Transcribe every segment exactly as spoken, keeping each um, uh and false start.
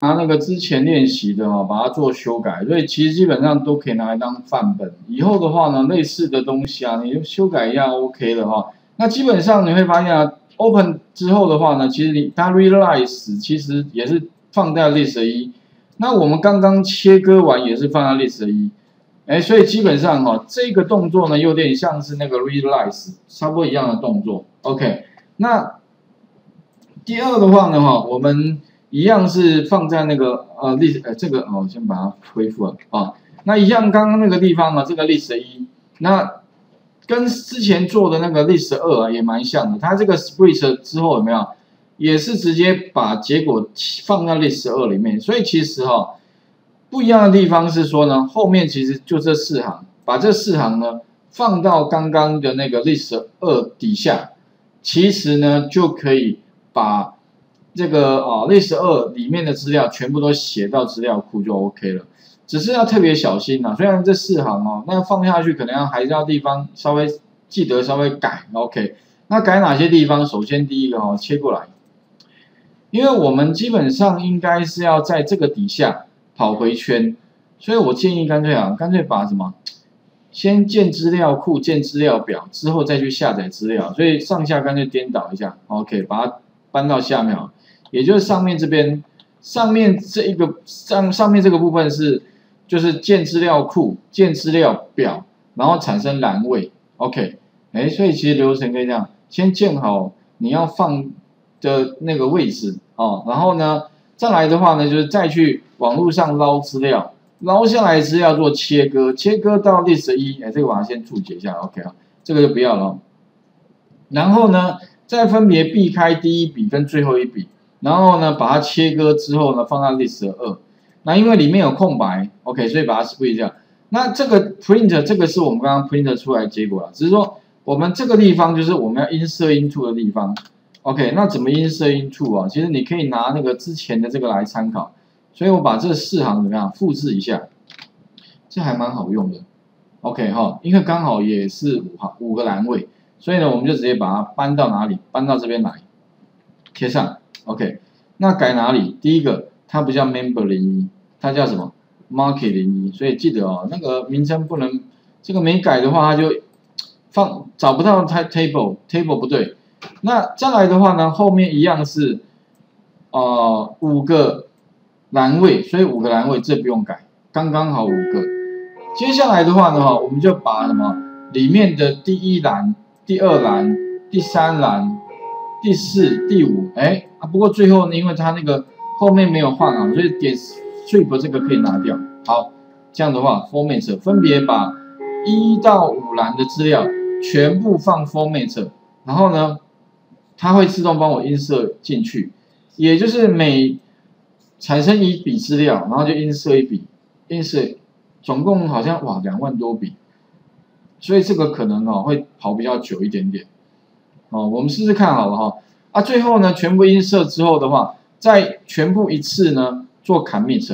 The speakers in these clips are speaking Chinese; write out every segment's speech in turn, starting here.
拿那个之前练习的哈，把它做修改，所以其实基本上都可以拿来当范本。以后的话呢，类似的东西啊，你就修改一下 OK 了哈。那基本上你会发现啊 ，Open 之后的话呢，其实你它 Realize 其实也是放在 List 一。那我们刚刚切割完也是放在 List 一，哎，所以基本上哈，这个动作呢有点像是那个 Realize 差不多一样的动作。OK， 那第二的话呢哈，我们一样是放在那个呃 list 呃这个哦，先把它恢复了啊。那一样刚刚那个地方呢，这个 list 一，那跟之前做的那个 list 二、啊、也蛮像的。它这个 split 之后有没有，也是直接把结果放到 list 二里面。所以其实哈、哦，不一样的地方是说呢，后面其实就这四行，把这四行呢放到刚刚的那个 list 二底下，其实呢就可以把这个啊 list 二里面的资料全部都写到资料库就 OK 了，只是要特别小心啊。虽然这四行哦，那放下去可能要还是要地方稍微记得稍微改 OK。那改哪些地方？首先第一个哦，切过来，因为我们基本上应该是要在这个底下跑回圈，所以我建议干脆啊，干脆把什么先建资料库、建资料表之后再去下载资料，所以上下干脆颠倒一下 OK， 把它搬到下面啊。也就是上面这边，上面这一个上上面这个部分是就是建资料库、建资料表，然后产生栏位 ，OK， 哎，所以其实流程可以这样，先建好你要放的那个位置哦，然后呢，再来的话呢，就是再去网络上捞资料，捞下来资料做切割，切割到 list 一，哎，这个我要先注解一下 ，OK 啊，这个就不要了。然后呢，再分别避开第一笔跟最后一笔。然后呢，把它切割之后呢，放到 list 二。那因为里面有空白 ，OK， 所以把它 split 掉。那这个 print 这个是我们刚刚 print 出来的结果了，只是说我们这个地方就是我们要 insert into 的地方 ，OK， 那怎么 insert into 啊？其实你可以拿那个之前的这个来参考。所以我把这四行怎么样复制一下，这还蛮好用的 ，OK 哈，因为刚好也是五行五个栏位，所以呢，我们就直接把它搬到哪里？搬到这边来，贴上。OK， 那改哪里？第一个，它不叫 Member 零一，它叫什么 ？Market 零一。所以记得哦，那个名称不能，这个没改的话，它就放找不到它 table，table 不对。那再来的话呢，后面一样是呃五个栏位，所以五个栏位这不用改，刚刚好五个。接下来的话呢，哈，我们就把什么里面的第一栏、第二栏、第三栏。第四、第五，哎啊，不过最后呢，因为它那个后面没有换啊，所以点 strip 这个可以拿掉。好，这样的话 ，format 分别把一到五栏的资料全部放 format， 然后呢，它会自动帮我 insert 进去，也就是每产生一笔资料，然后就 insert 一笔 ，insert 总共好像哇两万多笔，所以这个可能哦会跑比较久一点点。哦，我们试试看好了哈。啊，最后呢，全部insert之后的话，再全部一次呢做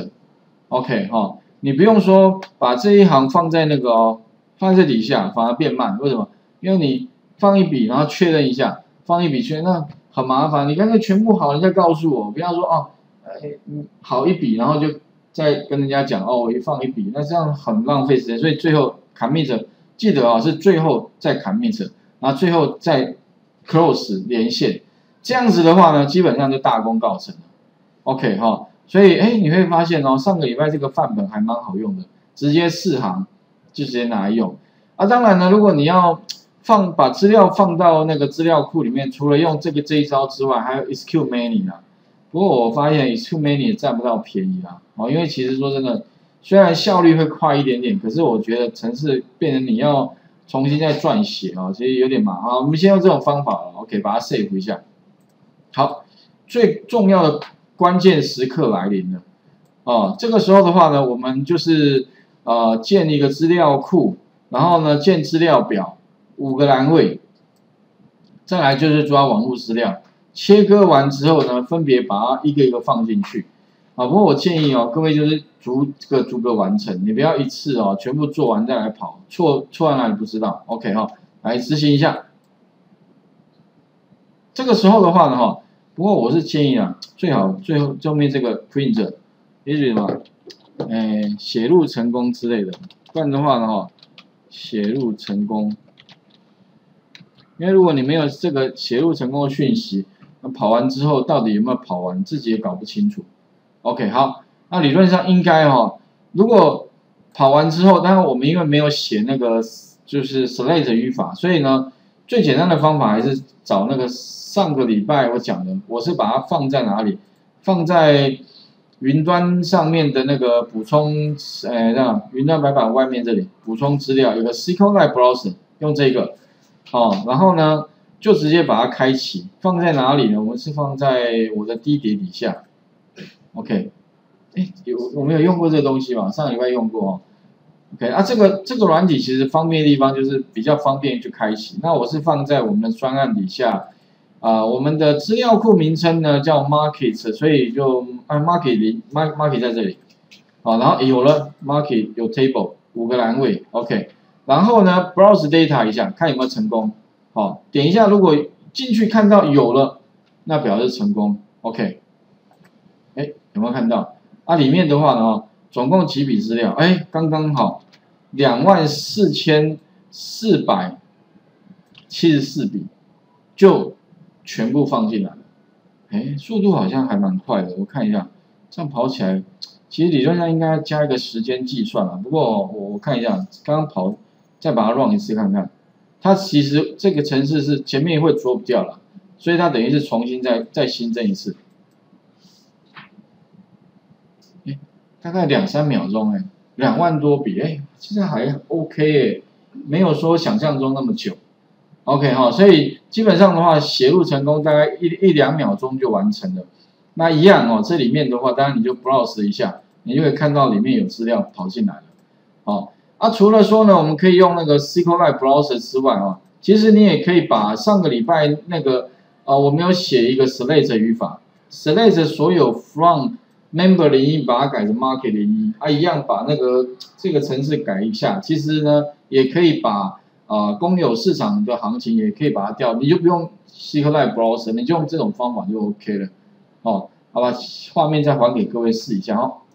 commit。OK 哈，你不用说把这一行放在那个哦，放在这底下，反而变慢。为什么？因为你放一笔，然后确认一下，放一笔确认，那很麻烦。你干脆全部好，你再告诉我，不要说哦，哎，好一笔，然后就再跟人家讲哦，我一放一笔，那这样很浪费时间。所以最后 commit 记得啊，是最后再 commit， 然后最后再 close 连线，这样子的话呢，基本上就大功告成了。OK 哈，所以哎，你会发现哦，上个礼拜这个范本还蛮好用的，直接四行就直接拿来用。啊，当然呢，如果你要放把资料放到那个资料库里面，除了用这个这一招之外，还有 S Q Many 啊。不过我发现 S Q Many 也占不到便宜啦，哦，因为其实说真的，虽然效率会快一点点，可是我觉得程式变成你要重新再撰写啊，其实有点麻烦。我们先用这种方法了 ，OK， 把它 save 一下。好，最重要的关键时刻来临了，哦，这个时候的话呢，我们就是呃建一个资料库，然后呢建资料表，五个栏位，再来就是抓网络资料，切割完之后呢，分别把它一个一个放进去。啊，不过我建议哦，各位就是逐个逐个完成，你不要一次哦全部做完再来跑，错错在哪里不知道 ，OK 哈、哦，来执行一下。这个时候的话呢哈， 不过我是建议啊，最好最后后面这个 print， 也许什么，哎，写入成功之类的，不然的话呢哈，写入成功，因为如果你没有这个写入成功的讯息，那跑完之后到底有没有跑完，自己也搞不清楚。OK， 好，那理论上应该哈，如果跑完之后，当然我们因为没有写那个就是 select 语法，所以呢，最简单的方法还是找那个上个礼拜我讲的，我是把它放在哪里？放在云端上面的那个补充，呃，这样云端白板外面这里补充资料，有个 SQLite Browser， 用这个，哦，然后呢就直接把它开启，放在哪里呢？我们是放在我的低碟底下 ，OK， 哎，有我们有用过这个东西吗？上礼拜用过哦。OK， 啊，这个这个软体其实方便的地方就是比较方便去开启。那我是放在我们的专案底下，啊、呃，我们的资料库名称呢叫 Market， 所以就啊 Market 里 Market Market 在这里，好，然后有了 Market 有 Table 五个栏位 ，OK， 然后呢 Browse Data 一下，看有没有成功，好，点一下，如果进去看到有了，那表示成功 ，OK， 哎，有没有看到？啊，里面的话呢？总共几笔资料？哎，刚刚好，两万四千四百七十四笔，就全部放进来了。哎，速度好像还蛮快的，我看一下，这样跑起来，其实理论上应该加一个时间计算了。不过我我看一下，刚刚跑，再把它 run 一次看看，它其实这个程式是前面会 drop 掉了，所以它等于是重新再再新增一次。大概两三秒钟哎，两万多笔哎，其实还 OK 哎，没有说想象中那么久。OK 哈，所以基本上的话，写入成功大概一一两秒钟就完成了。那一样哦，这里面的话，当然你就 browse 一下，你就会看到里面有资料跑进来了。好，啊，除了说呢，我们可以用那个 SQLite Browser 之外啊，其实你也可以把上个礼拜那个啊，我们有写一个 select 语法 ，select 所有 from member 零一把它改成 market 零一，啊，一样把那个这个程式改一下。其实呢，也可以把啊、呃、公有市场的行情也可以把它调，你就不用 SQLite Browser， 你就用这种方法就 OK 了。哦，好吧，画面再还给各位试一下哦。